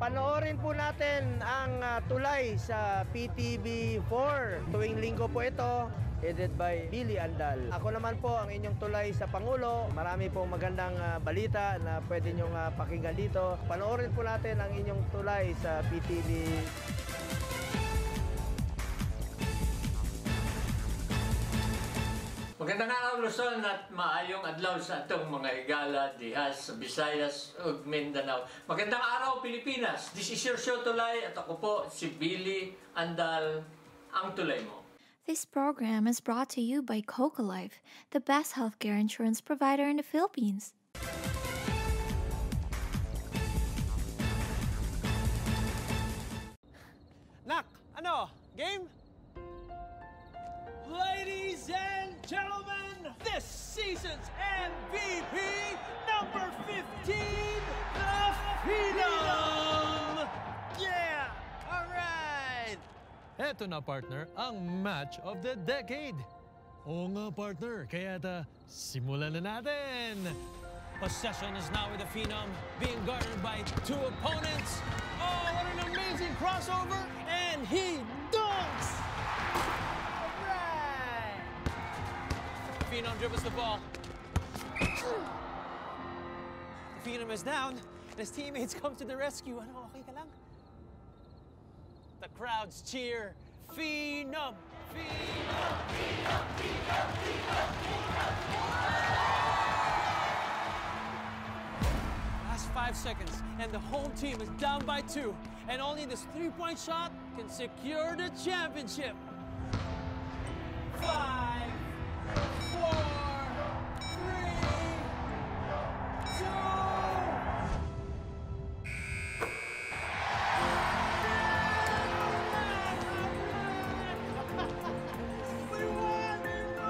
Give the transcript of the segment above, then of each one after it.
Panoorin po natin ang tulay sa PTV4. Tuwing linggo po ito, headed by Billy Andal. Ako naman po ang inyong tulay sa Pangulo. Marami pong magandang balita na pwede nyong pakinggan dito. Panoorin po natin ang inyong tulay sa PTV. Magandang araw Luzon at maayong adlaw sa atong mga higala dihas, Visayas ug Mindanao. Magandang araw Pilipinas. This is your show Tulay at ako po si Billy Andal, ang tulay mo. This program is brought to you by Coca Life, the best healthcare insurance provider in the Philippines. Nak, ano? Game? Ladies and gentlemen, this season's MVP, number 15, the Phenom! Yeah! All right! Eto na partner, ang match of the decade. Oo nga partner, kaya simulan na natin. Possession is now with the Phenom, being guarded by two opponents. Oh, what an amazing crossover! And he dunks! Phenom dribbles the ball. The Phenom is down, and his teammates come to the rescue. Ano, okay ka lang? The crowds cheer, Phenom! Phenom! Phenom! Phenom! Phenom! Last 5 seconds, and the home team is down by 2, and only this three-point shot can secure the championship. 5, 4, 3, 2. We won!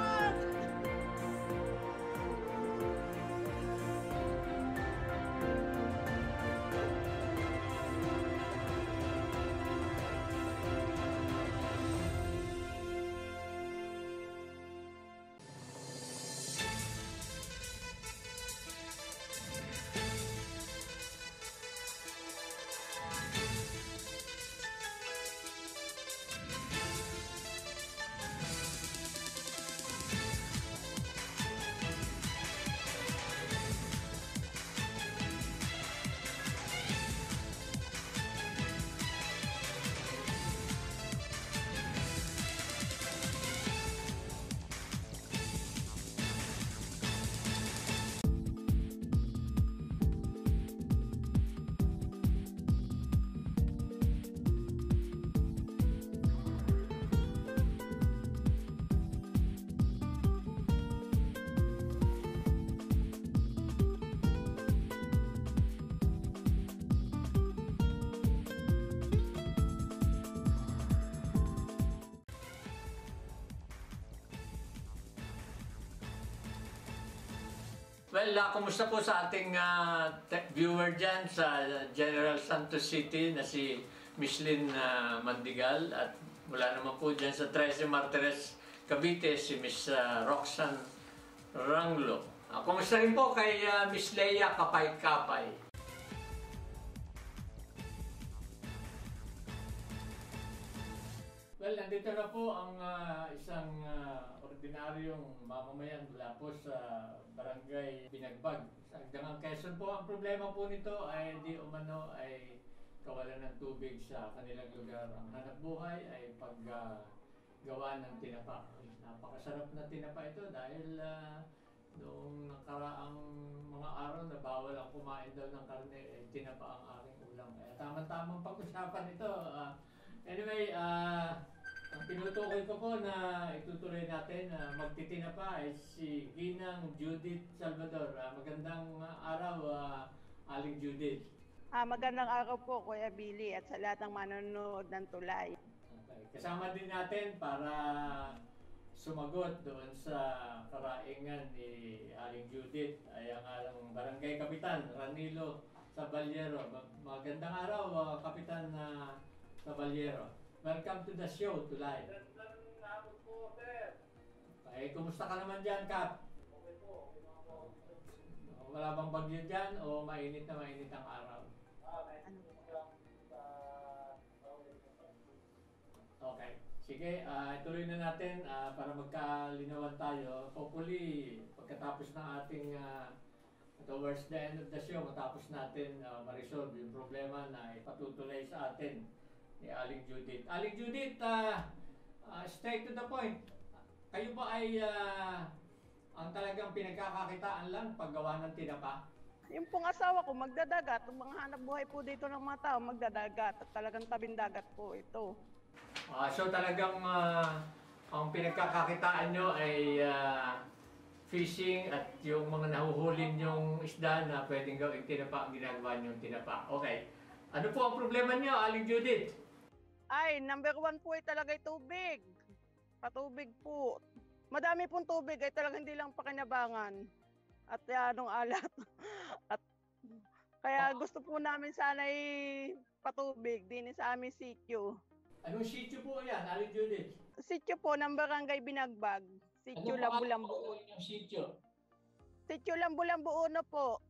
Well, kumusta po sa ating viewer dyan sa General Santos City na si Micheline Mandigal at mula naman po dyan sa 13 Martires, Cavite, si Miss Roxanne Ranglo. Kumusta rin po kay Miss Leia Kapay-Kapay. Well, nandito na po ang isang ordinaryong mamamayan mula po sa Barangay Binagbag. Sa Agdangang Quezon po, ang problema po nito ay di umano ay kawalan ng tubig sa kanilang lugar. Ang hanap buhay ay paggawa ng tinapa. Napakasarap na tinapa ito dahil noong nakaraang mga araw na bawal ang kumain daw ng karne, tinapa ang aking ulam. Kaya tamang-tamang pag-usapan ito. Anyway, ang tinutukoy ko po na itutuloy natin na magtitinapa ay si Ginang Judith Salvador. Magandang araw, Aling Judith. Magandang araw po, Kuya Billy, at sa lahat ng manonood ng Tulay. Okay. Kasama din natin para sumagot doon sa karaingan ni Aling Judith ay ang alang Barangay Kapitan Ranilo Sabaliero. Magandang araw, Kapitan Sabaliero. Welcome to the show, Tulay. Magandang araw po, sir. Okay, kumusta ka naman dyan, Kap? Okay po, okay naman po. Wala bang bagyo dyan o mainit na mainit ang araw? May ano po lang. Sige, ituloy na natin para magkalinawan tayo. Hopefully, pagkatapos ng ating towards the end of the show, matapos natin ma-resolve yung problema na ipatutuloy sa atin ni Aling Judith. Aling Judith, straight to the point. Kayo ba ay ang talagang pinagkakakitaan lang paggawa ng tinapa? Yung pong asawa ko, magdadagat. Ang mga hanap buhay po dito ng mga tao, magdadagat. At talagang tabing-dagat po ito. So talagang ang pinagkakakitaan nyo ay fishing at yung mga nahuhulin yung isda na pwedeng gawing tinapa ang ginagawa nyo tinapa. Okay. Ano po ang problema nyo, Aling Judith? Ay, number 1 po ay talaga tubig. Patubig po. Madami pong tubig ay talagang hindi lang pakinabangan. At anong alat. At kaya gusto po namin sana patubig din sa aming sityo. Anong sityo po yan, Aling Judith? Sityo po ng Barangay Binagbag. Sityo Lambu-Lambu. Yung sityo? Sityo Lambu-Lambu Uno po.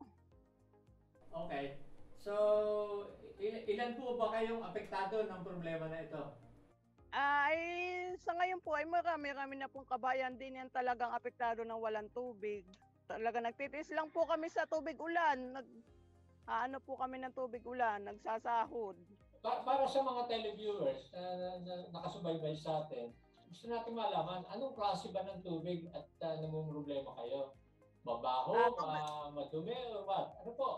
Okay. So, ilan po ba kayong apektado ng problema na ito? Ay, sa ngayon po ay marami na pong kabayan din yan talagang apektado ng walang tubig. Talaga nagtitiis lang po kami sa tubig ulan. Ano po kami ng tubig ulan, nagsasahod. Para sa mga televiewers na nakasubaybay sa atin, gusto natin malaman, anong klase ba ng tubig at namumroblema kayo? Mabaho, madumi, or what? Ano po?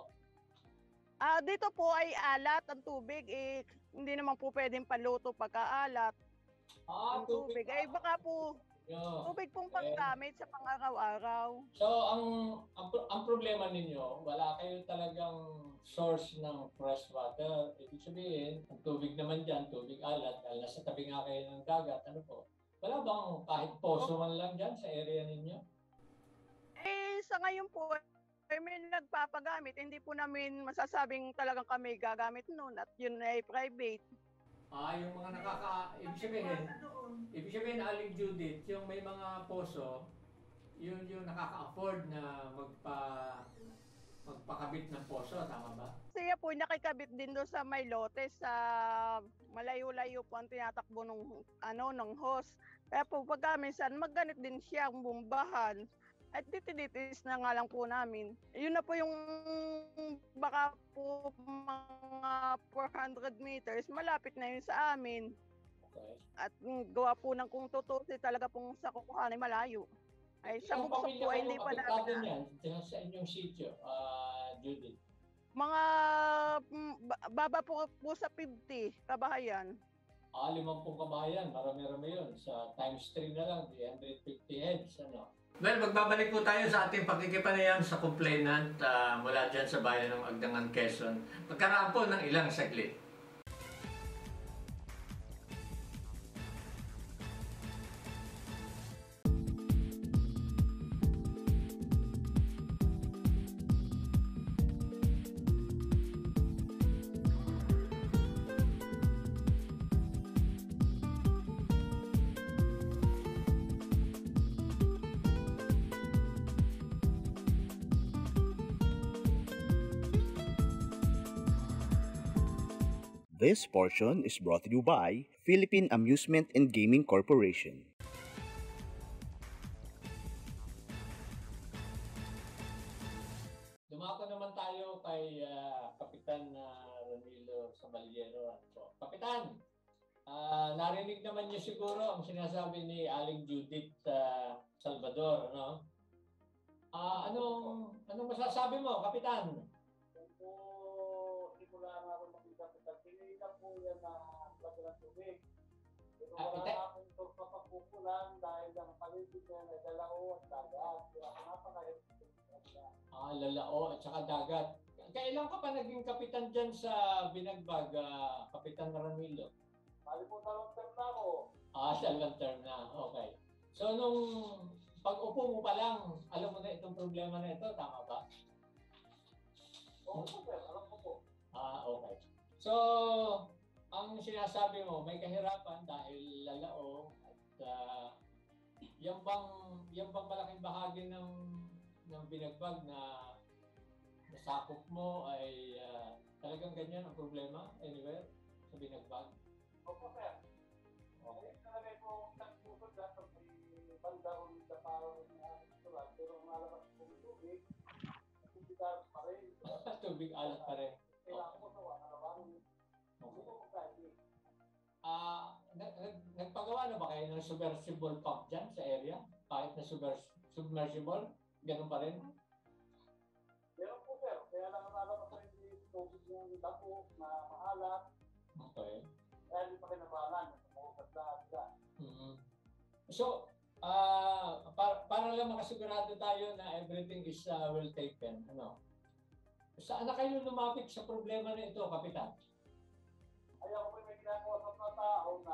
Dito po ay alat ang tubig. Hindi naman po pwedeng paluto pagkaalat. Ang tubig. Ay baka po, tubig pong panggamit sa pang-araw-araw. So, ang problema ninyo, wala kayo talagang source ng fresh water. Ibig sabihin, ang tubig naman dyan, tubig alat, dahil nasa tabi nga kayo ng dagat, ano po? Wala bang kahit poso man lang dyan sa area ninyo? Sa ngayon po, may nagpapagamit. Hindi po namin masasabing talagang kami gagamit noon at yun ay private. Yung mga ibig sabihin, Aling Judith, yung may mga poso, yun yung nakaka-afford na magpakabit ng poso, tama ba? Siya po nakikabit din doon sa may lote sa malayo-layo po ang tinatakbo ng hose. Kaya po pagka minsan magganit din siya ang bumbahan. At ditiditis na nga lang po namin. Yun na po yung baka po mga 400 meters, malapit na yun sa amin. Okay. At gawa po ng kung tutusin talaga pong sa kukuhan ay malayo. Ay sa bukso po ay hindi pa namin. Yan sa inyong sityo, Judith? Mga baba po sa 50 kabahayan. 50 kabahayan, marami-rami yun. Sa times 3 na lang, 350 heads, ano? Well, magbabalik po tayo sa ating pakikipanayam sa complainant mula dyan sa bayan ng Agdangan, Quezon. Magkaraan po ng ilang saglit. This portion is brought to you by Philippine Amusement and Gaming Corporation. Dumako naman tayo kay Kapitan Ramilo Sabaliero. So, Kapitan, narinig naman niyo siguro ang sinasabi ni Aling Judith Salvador, no? Anong masasabi mo, Kapitan? Simula na ako makikita. Pinita po yan na lagi ng tubig. Pero Ah, wala ite- na akong papapukulan dahil ang paligid niya na dalao at dagat. Kaya napakahirap. Lalao at saka dagat. Kailan ka pa naging kapitan dyan sa Binagbag, Kapitan Ramilo? Bali po dalawang term na ako. Dalawang term na. Okay. So, nung pag-upo mo pa lang, alam mo na itong problema na ito, tama ba? Oo po sir, alam ko po. Okay. So, ang sinasabi mo, may kahirapan dahil lalao at yung bang malaking bahagi ng Binagbag na nasakop mo ay talagang ganyan ang problema anywhere sa Binagbag? Opo sir. Okay, talaga po nagpupod na pag may banda o may dapaw na restaurant, pero malabas po yung tubig, tubig alas pa rin. Tubig alat pa rin. Kailangan po sa wakarawang, hindi po magkakit. Nagpagawa na ba kayo ng submersible pump dyan sa area? Kahit na submersible? Ganun pa rin? Meron po sir, kaya lang malabas pa rin yung tubig yung damo na maalat, Okay. kaya hindi pa kinabalan, umukat na sila. So, para lang makasigurado tayo na everything is well taken, ano? Saan na kayo lumapit sa problema na ito, Kapitan? Ay ako po may ginagawa sa mga tao na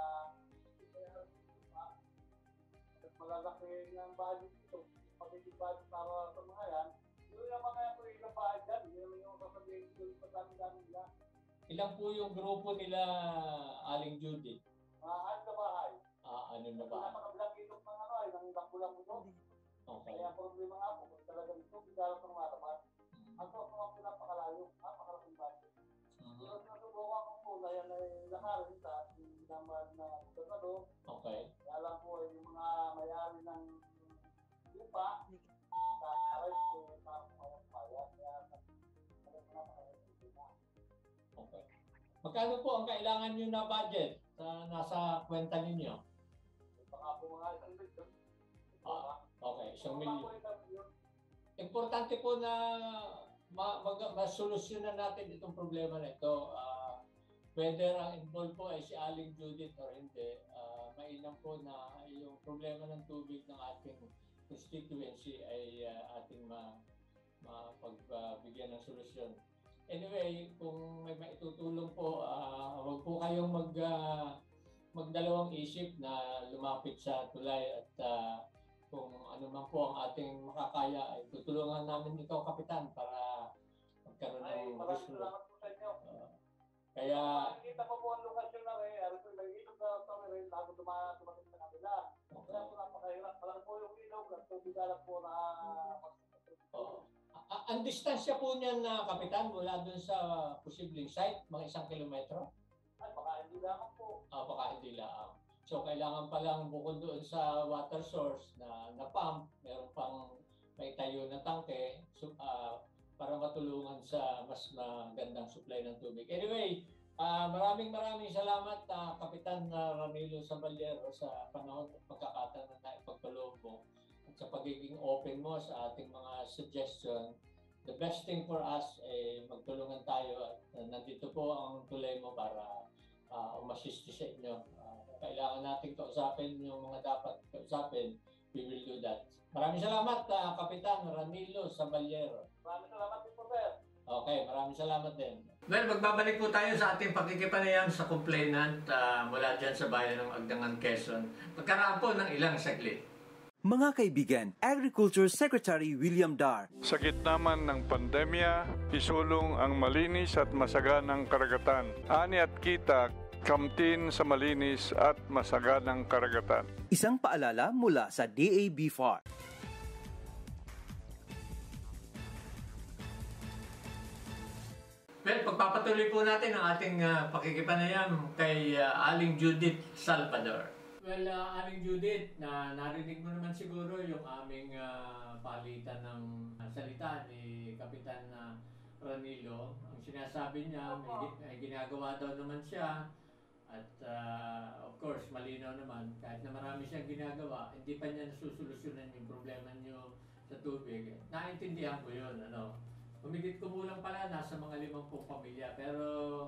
malalaki ng budget ito. Pagiging budget para sa mga yan, yun yung mga po yung bahay dyan, yun naman yung sasabihin ko yung madami-dami nila. Ilan po yung grupo nila, Aling Judy? Ano sa bahay? Ano na ba? Pinapakabilang itok ng ano ay, ng lambulang ito. Okay. Kaya problema nga po, kung talagang ito, bigala sa mga tapat. Ang po mga pinapakalayo, napakalaking budget. Pero sinusubukan ko po na yan ay lakarin sa ating naman na gobernador. Okay. Kaya lang po yung mga may-ari ng lupa, kakares ko para mayang-payat. Kaya Okay. Magkano po ang kailangan nyo na budget nasa kwenta ninyo? baka po mga isang milyon. Okay, 1,000,000. Importante po na masolusyonan natin itong problema na ito. Whether ang involved po ay si Aling Judith or hindi, mainam po na yung problema ng tubig ng ating constituency ay ating mapagbigyan ng solusyon. Anyway, kung may maitutulong po, huwag po kayong magdalawang isip na lumapit sa tulay at kung ano man po ang ating makakaya ay tutulungan namin ikaw, Kapitan, para magkaroon ng maraming salamat po sa inyo. Kaya nakikita ko po ang lokasyon na rin, nag-ilog na sa rin, bago dumating sa kanila. Kaya po napakahirap. Malaki po yung ilog at tubig alam po na ang distansya po niyan na, Kapitan, mula dun sa posibleng site, mga 1 kilometro? ay baka hindi lang po. Baka hindi lang. So, kailangan palang bukod doon sa water source na pump, meron pang may tayo na tangke para matulungan sa mas magandang supply ng tubig. Anyway, maraming salamat, Kapitan Ramilo Saballero, sa panahon at pagkakataon na naipagpaloob mo at sa pagiging open mo sa ating mga suggestion. The best thing for us ay magtulungan tayo at nandito po ang tulay mo para umasist sa inyo. Kailangan natin kausapin yung mga dapat kausapin. We will do that. Maraming salamat, Kapitan Ramilo Saballero. Maraming salamat din po, sir. Okay, maraming salamat din. Well, magbabalik po tayo sa ating pakikipanayam sa complainant mula dyan sa bayan ng Agdangan, Quezon. Pagkaraan po ng ilang saglit. Mga kaibigan, Agriculture Secretary William Dar. Sa gitna man ng pandemya, isulong ang malinis at masaganang karagatan. Ani at kita, kamtin sa malinis at masaganang karagatan. Isang paalala mula sa DABFAR. Well, pagpapatuloy po natin ang ating pakikipanayam kay Aling Judith Salvador. Well, Aling Judith, narinig mo naman siguro yung aming palitan ng salita ni Kapitan Ramilo. Ang sinasabi niya, may ginagawa daw naman siya. At of course, malinaw naman, kahit na marami siyang ginagawa, hindi pa niya nasusolusyonan yung problema niyo sa tubig. Naintindihan ko yun, ano. Humigit kumulang pala, nasa mga 50 pamilya. Pero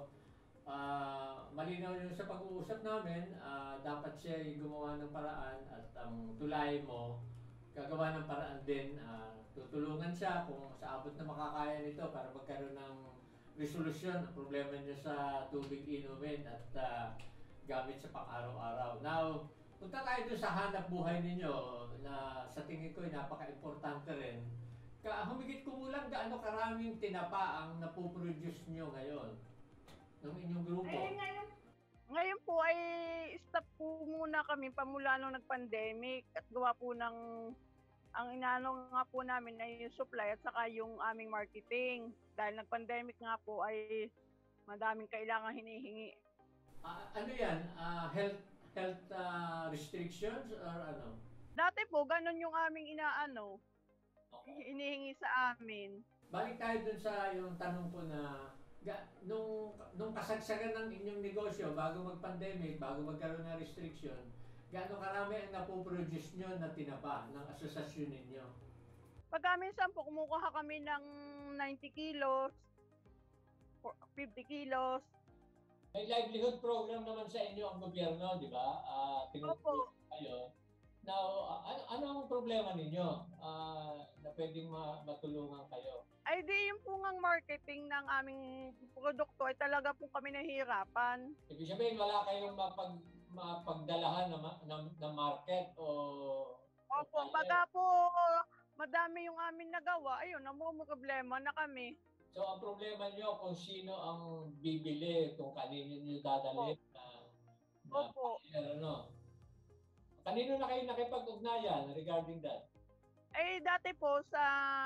malinaw yun sa pag-uusap namin, dapat siya gumawa ng paraan at ang tulay mo, gagawa ng paraan din. Tutulungan siya kung sa abot na makakaya nito para magkaroon ng resolusyon ang problema niyo sa tubig inumin at gamit sa pang-araw-araw. Now, punta tayo doon sa hanap buhay ninyo na sa tingin ko ay napaka-importante rin. Humigit kumulang gaano karaming tinapa ang napoproduce niyo ngayon ng inyong grupo? Ngayon po ay stop po muna kami pamula nung nag-pandemic at gawa po ng ang inano nga po namin ay yung supply at saka yung aming marketing. Dahil nag-pandemic nga po ay madaming kailangan hinihingi. Ano yan? health restrictions or ano? Dati po, ganun yung aming hinihingi sa amin. Balik tayo dun sa yung tanong ko na nung kasagsagan ng inyong negosyo bago mag-pandemic, bago magkaroon ng restriction, gaano karami ang napoproduce nyo na tinapa ng asosasyon ninyo? Pagka minsan po, kumukuha kami ng 90 kilos, 50 kilos. May livelihood program naman sa inyo ang gobyerno, di ba? Opo. Kayo. Now, ano ang problema ninyo na pwedeng matulungan kayo? Ay di yung po ngang marketing ng aming produkto ay talaga po kami nahihirapan. Ibig sabihin, wala kayong mapagdalahan na market o... Opo, baga po madami yung amin nagawa, ayun, namumroblema na kami. So, ang problema nyo kung sino ang bibili, kung kanino nyo dadalhin na ano. Kanino na kayo nakipag-ugnayan regarding that? Eh, dati po sa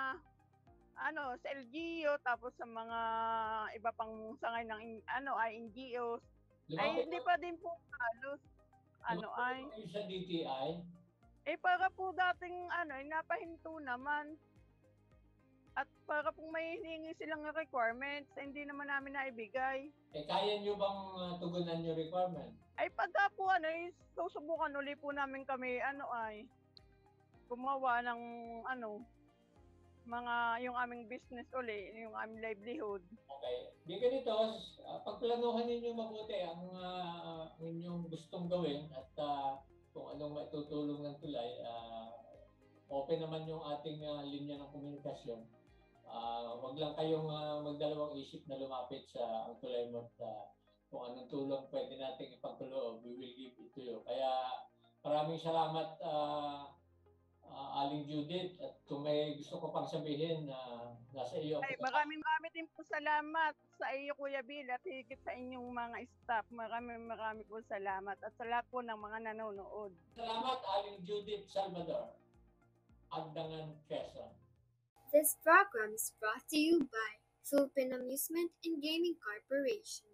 LGU, tapos sa mga iba pang sangay ng NGOs. Ay, hindi pa din po halos. Sa DTI? Eh, para po dating napahinto naman. At para pong may hinihingi silang requirements, hindi naman namin naibigay. Eh, kaya nyo bang tugunan yung requirement? Ay, pagka po susubukan uli po namin kami, gumawa ng, yung aming business uli, yung aming livelihood. Okay. Di ganito, pagplanuhan ninyo mabuti ang inyong gustong gawin at kung anong maitutulong ng tulay, open naman yung ating linya ng komunikasyon. Wag lang kayong magdalawang isip na lumapit sa ang tulay mo at kung anong tulong pwede nating ipagtulo, we will give it to you. Kaya maraming salamat Aling Judith, at kung may gusto ko pang sabihin nasa iyo. Ay, maraming din po salamat sa iyo, Kuya Bill, at higit sa inyong mga staff. Maraming po salamat at sa lahat po ng mga nanonood. Salamat Aling Judith Salvador, Agdangan, Quezon. This program is brought to you by Philippine Amusement and Gaming Corporation.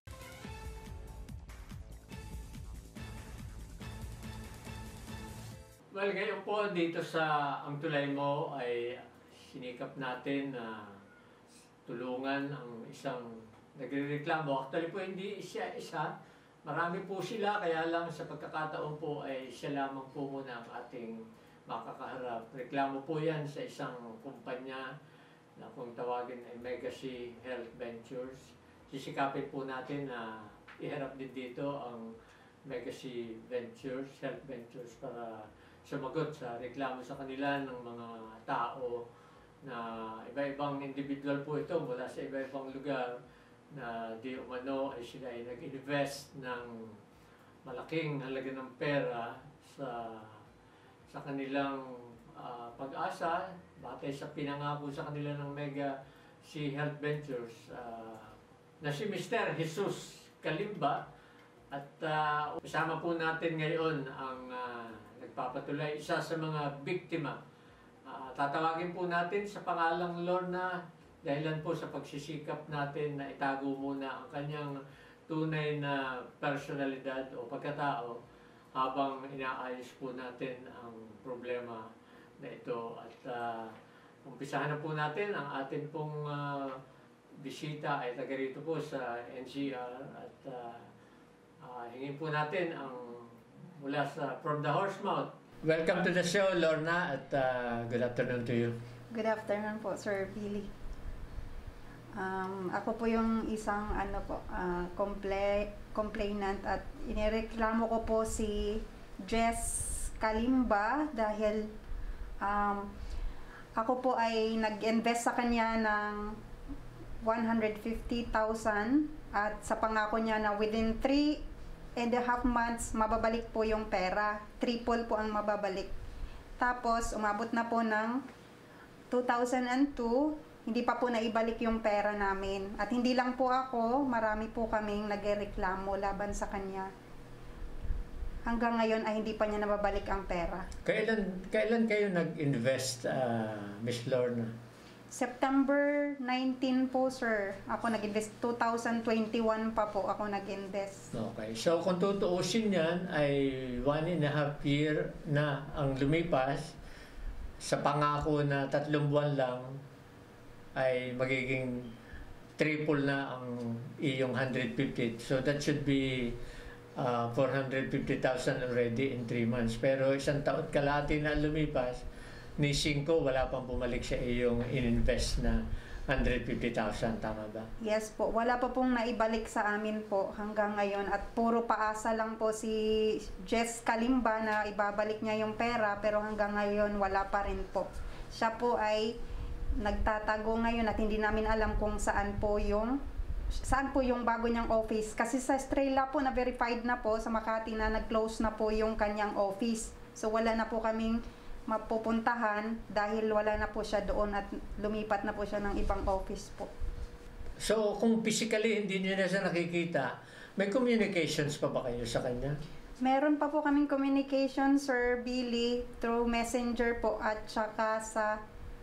Well, ngayon po dito sa Ang Tulay Mo ay sinikap natin na tulungan ang isang nagrereklamo. Actually po hindi siya isa, marami po sila, kaya lang sa pagkakataon po ay siya lamang po muna ang ating makakaharap. Reklamo po yan sa isang kumpanya na kung tawagin ay Megacy Health Ventures. Sisikapin po natin na iharap din dito ang Megacy Ventures, Health Ventures para sumagot sa reklamo sa kanila ng mga tao na iba-ibang individual po ito mula sa iba-ibang lugar na di umano ay sila ay nag-invest ng malaking halaga ng pera sa kanilang pag-asa batay sa pinangako sa kanila ng Megacy Health Ventures na si Mr. Jesus Kalimba. At kasama po natin ngayon ang nagpapatuloy, isa sa mga biktima. Tatawagin po natin sa pangalang Lorna dahilan po sa pagsisikap natin na itago muna ang kanyang tunay na personalidad o pagkatao habang inaayos po natin ang problema na ito. At umpisahan na po natin ang atin pong bisita ay taga rito po sa NCR at hingin po natin ang mula from the horse mouth. Welcome to the show, Lorna, at good afternoon to you. Good afternoon po, Sir Billy. Ako po yung isang complainant at inireklamo ko po si Jess Kalimba dahil ako po ay nag-invest sa kanya ng 150,000 at sa pangako niya na within 3.5 months mababalik po yung pera. Triple po ang mababalik. Tapos umabot na po ng 2002, hindi pa po naibalik yung pera namin. At hindi lang po ako, marami po kaming nagreklamo laban sa kanya. Hanggang ngayon ay hindi pa niya nababalik ang pera. Kailan kayo nag-invest, Miss Lorna? September 19 po, sir. Ako nag-invest. 2021 pa po ako nag-invest. Okay. So, kung tutuusin yan, ay 1.5 year na ang lumipas. Sa pangako na 3 buwan lang, ay magiging triple na ang iyong 150. So, that should be 450,000 already in 3 months. Pero isang taon kalahati na lumipas, ni 5 wala pang bumalik sa iyong in-invest na 150,000, tama ba? Yes po, wala pa pong naibalik sa amin po hanggang ngayon at puro paasa lang po si Jess Kalimba na ibabalik niya yung pera, pero hanggang ngayon wala pa rin po. Siya po ay nagtatago ngayon at hindi namin alam kung saan po yung bago niyang office. Kasi sa Estrella po na verified na po sa Makati na nag-close na po yung kanyang office. So wala na po kaming mapupuntahan dahil wala na po siya doon at lumipat na po siya ng ibang office po. So kung physically hindi niyo na siya nakikita, may communications pa ba kayo sa kanya? Meron pa po kaming communication, Sir Billy, through messenger po at saka sa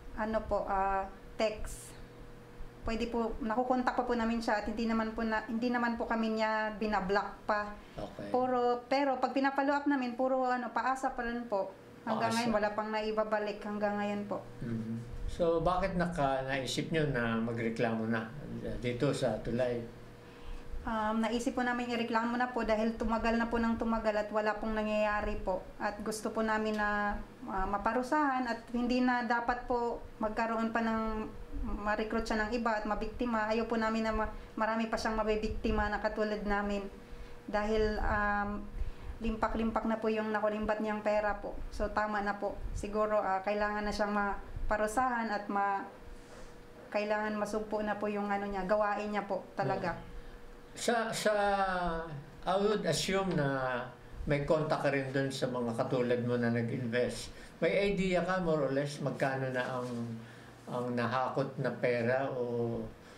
text. Pwede po, nakukontak pa po namin siya at hindi naman po kami niya binablock pa. Okay. Pero pag pinapollow up namin, puro paasa pa rin po. Hanggang ngayon, wala pang naibabalik hanggang ngayon po. Mm-hmm. So, bakit naisip nyo na magreklamo na dito sa tulay? Naisip po namin ireklamo na po dahil tumagal na po ng tumagal at wala pong nangyayari po. At gusto po namin na maparusahan at hindi na dapat po magkaroon pa ng ma-recruit siya ng iba at mabiktima. Ayaw po namin na marami pa siyang mabibiktima na katulad namin. Dahil limpak-limpak na po yung nakulimbat niyang pera po. So tama na po. Siguro kailangan na siyang maparusahan at kailangan masugpo na po yung gawain niya po talaga. I would assume na may contact ka rin dun sa mga katulad mo na nag-invest. May idea ka more or less magkano na ang nahakot na pera o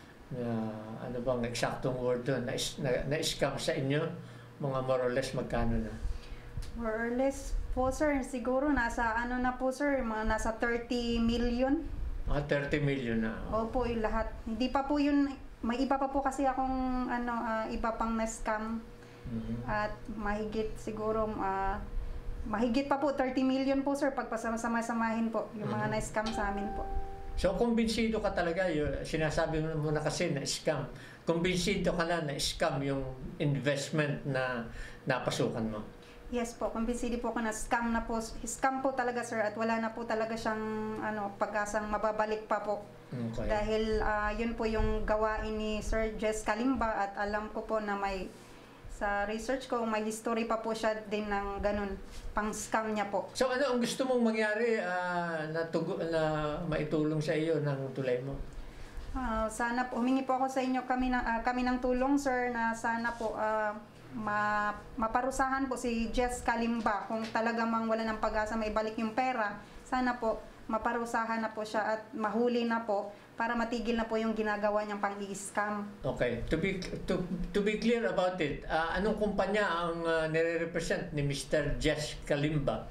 ano bang eksaktong word doon na-scam sa inyo? Mga more or less magkano na? More or less po, sir, siguro nasa na po, sir, mga nasa 30 million. 30 million na. Opo, yung lahat. Hindi pa po yun, may iba pa po kasi akong iba pang na-scam. Mm-hmm. At mahigit siguro, mahigit pa po 30 million po, sir, pagpasama-samahin po yung mga na-scam sa amin po. So, kumbinsido ka talaga, sinasabi mo na kasi na scam. Kumbinsido ka na scam yung investment na napasukan mo? Yes po, kumbinsido po ako na scam na po. Scam po talaga, sir, at wala na po talaga siyang pag-asang mababalik pa po. Okay. Dahil yun po yung gawain ni Sir Jess Kalimba at alam ko po na sa research ko, may history pa po siya din ng ganun, pang-scam niya po. So ano ang gusto mong mangyari na maitulong sa iyo ng tulay mo? Sana po, humingi po ako sa inyo kami ng tulong, sir, na sana po maparusahan po si Jess Kalimba. Kung talaga mang wala ng pag-asa maibalik yung pera, sana po maparusahan na po siya at mahuli na po para matigil na po yung ginagawa niyang pang-i-scam. Okay. To be clear about it, anong kumpanya ang nire-represent ni Mr. Jess Kalimba?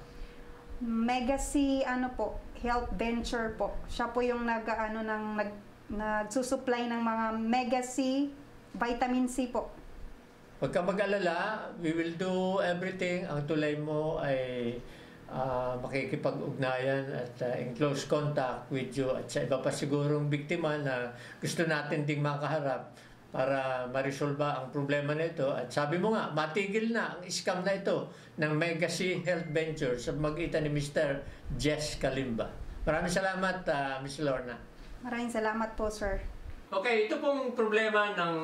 Megacy Health Venture po. Siya po yung nagsusupply ng mga Megacy Vitamin C po. Huwag ka mag-alala, we will do everything. Ang tulay mo ay makikipag-ugnayan at in close contact with you at sa iba pa sigurong biktima na gusto natin ding makaharap para ma-resolve ang problema nito. At sabi mo nga, matigil na ang scam na ito ng Megacy Health Ventures sa magitan ni Mr. Jess Kalimba. Maraming salamat, Ms. Lorna. Maraming salamat po, sir. Okay, ito pong problema ng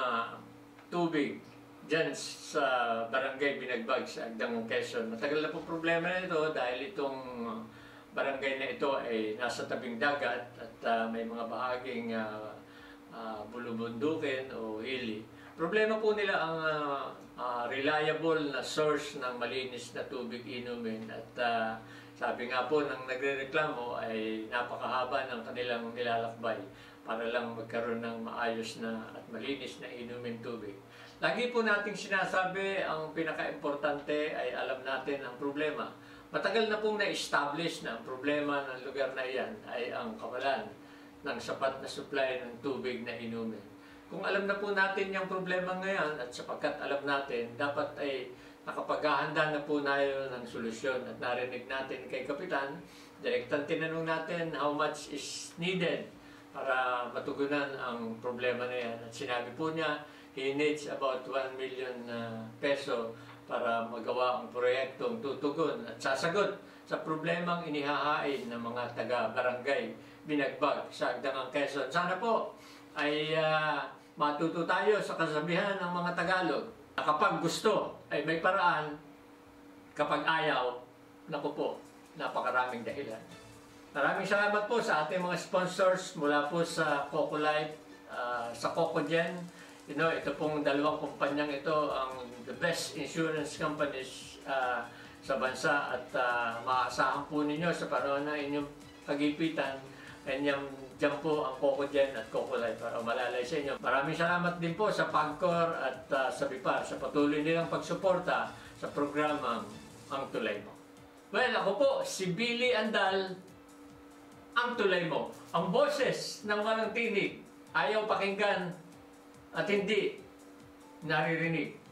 tubig dyan sa barangay Binagbag sa Agdangan, Quezon. Matagal na po problema na ito dahil itong barangay na ito ay nasa tabing dagat at may mga bahaging bulubundukin o hili. Problema po nila ang reliable na source ng malinis na tubig inumin at sabi nga po ng nagrereklamo ay napakahaba ng kanilang nilalakbay para lang magkaroon ng maayos na at malinis na inumin tubig. Lagi po nating sinasabi, ang pinaka-importante ay alam natin ang problema. Matagal na pong na-establish na ang problema ng lugar na iyan ay ang kawalan ng sapat na supply ng tubig na inumin. Kung alam na po natin yung problema ngayon at sapagkat alam natin, dapat ay nakapaghahanda na po tayo ng solusyon at narinig natin kay Kapitan, direktang tinanong natin how much is needed para matugunan ang problema na yan. At sinabi po niya, he needs about 1 million peso para magawa ang proyektong tutugon at sasagot sa problemang inihahain ng mga taga-barangay Binagbag sa Agdangang Quezon. Sana po ay matuto tayo sa kasabihan ng mga Tagalog. Kapag gusto ay may paraan, kapag ayaw, naku po, napakaraming dahilan. Maraming salamat po sa ating mga sponsors mula po sa Coco Life, sa Cocogen. Ito pong dalawang kumpanyang ito ang the best insurance companies sa bansa at maaasahan po ninyo sa panahon na inyong kagipitan. Diyan po ang Cocogen at Coco Life para malalay sa inyo. Maraming salamat din po sa PAGCOR at sa BIPAR sa patuloy nilang pagsuporta sa programang Ang Tulay Mo. Well, ako po, si Billy Andal, Ang Tulay Mo. Ang boses ng walang tinig, ayaw pakinggan at hindi naririnig.